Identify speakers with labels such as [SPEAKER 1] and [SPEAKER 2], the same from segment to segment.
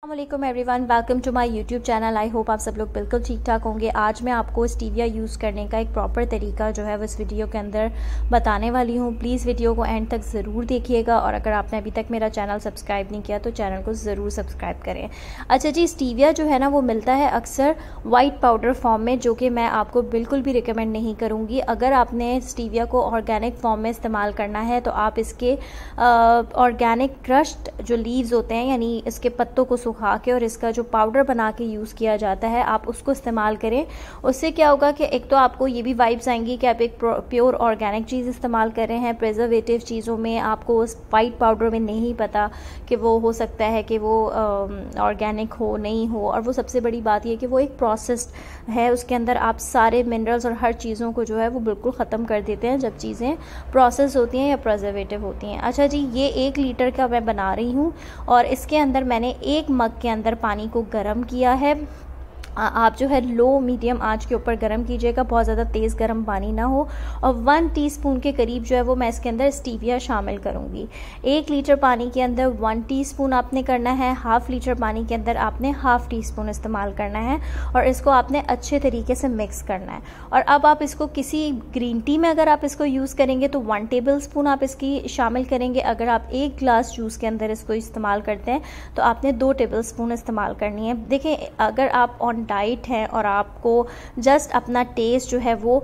[SPEAKER 1] अस्सलामुअलैकुम everyone, welcome to my YouTube channel. I hope आप सब लोग बिल्कुल ठीक ठाक होंगे। आज मैं आपको स्टीविया यूज़ करने का एक प्रॉपर तरीका जो है वो इस वीडियो के अंदर बताने वाली हूँ। प्लीज़ वीडियो को एंड तक ज़रूर देखिएगा और अगर आपने अभी तक मेरा चैनल सब्सक्राइब नहीं किया तो चैनल को ज़रूर सब्सक्राइब करें। अच्छा जी, स्टीविया जो है ना वो मिलता है अक्सर वाइट पाउडर फॉर्म में, जो कि मैं आपको बिल्कुल भी रिकमेंड नहीं करूँगी। अगर आपने स्टीविया को ऑर्गेनिक फॉर्म में इस्तेमाल करना है तो आप इसके ऑर्गेनिक क्रश्ड जो लीव्स होते हैं, यानी इसके पत्तों को सुखा के और इसका जो पाउडर बना के यूज़ किया जाता है, आप उसको इस्तेमाल करें। उससे क्या होगा कि एक तो आपको ये भी वाइब्स आएंगी कि आप एक प्योर ऑर्गेनिक चीज़ इस्तेमाल कर रहे हैं। प्रिजर्वेटिव चीज़ों में आपको उस वाइट पाउडर में नहीं पता कि वो हो सकता है कि वो ऑर्गेनिक हो नहीं हो, और वो सबसे बड़ी बात ये कि वो एक प्रोसेस्ड है। उसके अंदर आप सारे मिनरल्स और हर चीज़ों को जो है वो बिल्कुल ख़त्म कर देते हैं जब चीज़ें प्रोसेस होती हैं या प्रिजर्वेटिव होती हैं। अच्छा जी, ये 1 लीटर का मैं बना रही हूँ और इसके अंदर मैंने 1 मग के अंदर पानी को गर्म किया है। आप जो है लो मीडियम आंच के ऊपर गर्म कीजिएगा, बहुत ज़्यादा तेज़ गर्म पानी ना हो। और 1 टीस्पून के करीब जो है वो मैं इसके अंदर स्टीविया शामिल करूँगी। 1 लीटर पानी के अंदर 1 टीस्पून आपने करना है, हाफ़ लीटर पानी के अंदर आपने हाफ़ टीस्पून इस्तेमाल करना है और इसको आपने अच्छे तरीके से मिक्स करना है। और अब आप इसको किसी ग्रीन टी में अगर आप इसको यूज़ करेंगे तो 1 टेबल स्पून आप इसकी शामिल करेंगे। अगर आप 1 ग्लास जूस के अंदर इसको इस्तेमाल करते हैं तो आपने 2 टेबल स्पून इस्तेमाल करनी है। देखें, अगर आप ऑन डाइट है और आपको जस्ट अपना टेस्ट जो है वो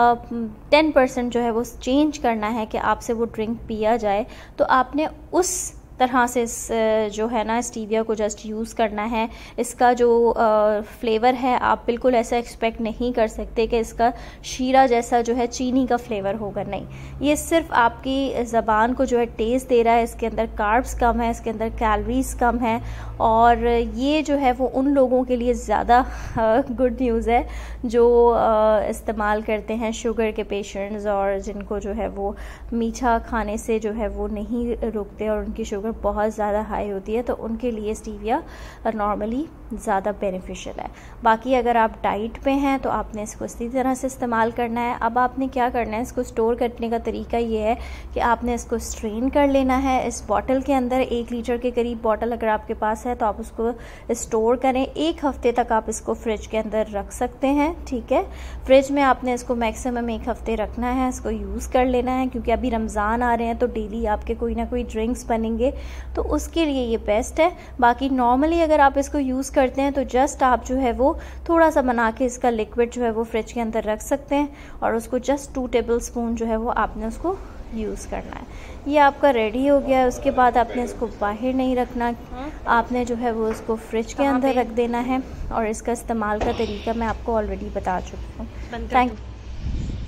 [SPEAKER 1] 10% जो है वो चेंज करना है कि आपसे वो ड्रिंक पिया जाए, तो आपने उस तरह से जो है ना स्टीविया को जस्ट यूज़ करना है। इसका जो फ्लेवर है आप बिल्कुल ऐसा एक्सपेक्ट नहीं कर सकते कि इसका शीरा जैसा जो है चीनी का फ्लेवर होगा, नहीं। ये सिर्फ आपकी ज़बान को जो है टेस्ट दे रहा है। इसके अंदर कार्ब्स कम है, इसके अंदर कैलोरीज कम है और ये जो है वो उन लोगों के लिए ज़्यादा गुड न्यूज़ है जो इस्तेमाल करते हैं, शुगर के पेशेंट्स और जिनको जो है वो मीठा खाने से जो है वो नहीं रुकते और उनकी शुगर बहुत ज़्यादा हाई होती है, तो उनके लिए स्टीविया नॉर्मली ज़्यादा बेनिफिशियल है। बाकी अगर आप डाइट पे हैं तो आपने इसको इसी तरह से इस्तेमाल करना है। अब आपने क्या करना है, इसको स्टोर करने का तरीका ये है कि आपने इसको स्ट्रेन कर लेना है इस बॉटल के अंदर। 1 लीटर के करीब बॉटल अगर आपके पास है तो आप उसको स्टोर करें। 1 हफ्ते तक आप इसको फ्रिज के अंदर रख सकते हैं, ठीक है। फ्रिज में आपने इसको मैक्सिमम 1 हफ्ते रखना है, इसको यूज़ कर लेना है, क्योंकि अभी रमज़ान आ रहे हैं तो डेली आपके कोई ना कोई ड्रिंक्स बनेंगे, तो उसके लिए ये बेस्ट है। बाकी नॉर्मली अगर आप इसको यूज़ करते हैं तो जस्ट आप जो है वो थोड़ा सा बना के इसका लिक्विड जो है वो फ्रिज के अंदर रख सकते हैं और उसको जस्ट 2 टेबल स्पून जो है वो आपने उसको यूज़ करना है। ये आपका रेडी हो गया है। उसके बाद आपने इसको बाहर नहीं रखना, आपने जो है वो इसको फ्रिज के अंदर रख देना है और इसका इस्तेमाल का तरीका मैं आपको ऑलरेडी बता चुकी हूँ। थैंक